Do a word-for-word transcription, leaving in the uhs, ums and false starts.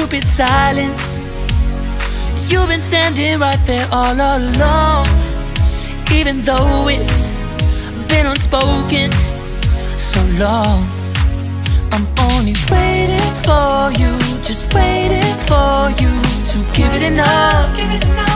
stupid silence. You've been standing right there all along, even though it's been unspoken so long. I'm only waiting for you, just waiting for you to give it enough.